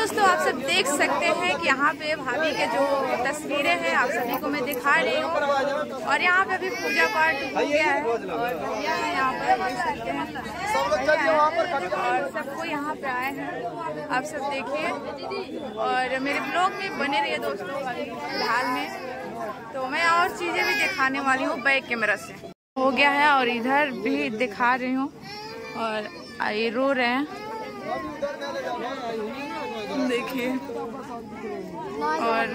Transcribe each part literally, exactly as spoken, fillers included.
दोस्तों आप सब देख सकते हैं कि यहाँ पे भाभी के जो तस्वीरें हैं आप सभी को मैं दिखा रही हूँ। और यहाँ पे अभी पूजा पाठ हो गया है और भैया है यहाँ पर देख सकते हैं और सबको यहाँ पे आए हैं। आप सब देखिए और मेरे ब्लॉग में बने रहिए दोस्तों। अभी फिलहाल में तो मैं और चीजें भी दिखाने वाली हूँ बैक कैमरा से। हो गया है और इधर भी दिखा रही हूँ और ये रो रहे हैं देखिए। और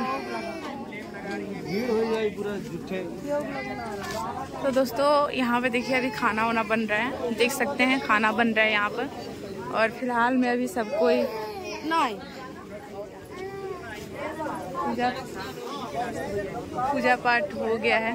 तो दोस्तों यहाँ पे देखिए अभी खाना वाना बन रहा है, देख सकते हैं खाना बन रहा है यहाँ पर। और फिलहाल में अभी सब कोई नहीं पूजा पूजा पाठ हो गया है।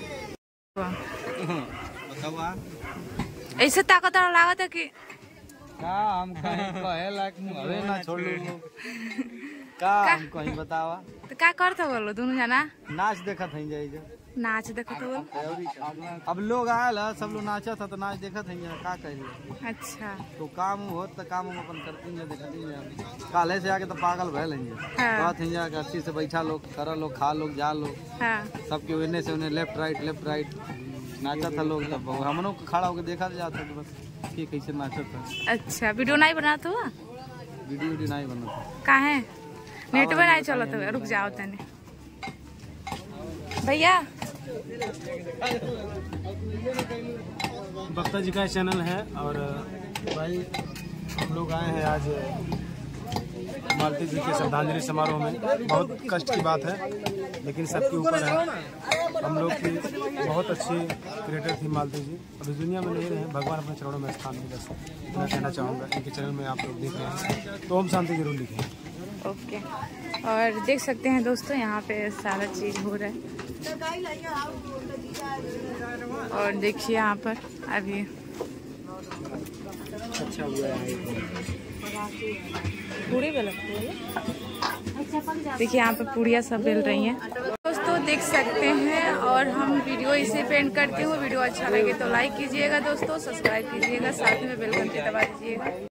ऐसे ताकत लागत है कि का हम कहीं कहे लायक मुहरे ना छोड़ू का हम कहीं बतावा तो क्या करते बोलो दोनों जना नाच देखत हई जाइए नाच देखत हो। अब लोग आयल है सब लोग नाचा था तो नाच देखत हई का कहिए। अच्छा तो काम हो तो काम हम अपन करती हैं देखती हैं। काले से आके तो पागल भय लेंगे बात हई कि अच्छी से बैठा लोग कर लोग खा लोग जा लोग सबके उन्हें से उन्हें लेफ्ट राइट लेफ्ट राइट नाचा था लोग। तब हम लोग खड़ा होकर देखा जाता था बस कि कैसे नाचा था। अच्छा वीडियो नहीं बनाता हुआ वीडियो वीडियो नहीं बनाता काहे नेट पे नहीं चलता हुआ। रुक जाओ तने भैया। बख्तर जी का चैनल है और भाई हम लोग आए हैं आज मालती जी के श्रद्धांजलि समारोह में। बहुत कष्ट की बात है लेकिन सबके ऊपर है। हम लोग की बहुत अच्छी क्रिएटर थी मालती जी, अभी दुनिया में नहीं रहे, भगवान अपने चरणों में स्थान मिले। मैं कहना चाहूँगा इनके चैनल में आप लोग देख रहे हैं तो ओम शांति जरूर लिखें। ओके और देख सकते हैं दोस्तों यहाँ पे सारा चीज हो रहा है। और देखिए यहाँ पर अभी अच्छा हुआ है पूरी बेल देखिए यहाँ पे पूड़ियाँ सब बेल रही हैं दोस्तों देख सकते हैं। और हम वीडियो इसे पे एंड करते हुए वीडियो अच्छा लगे तो लाइक कीजिएगा दोस्तों, सब्सक्राइब कीजिएगा, साथ में बेल घंटी दबा दीजिएगा।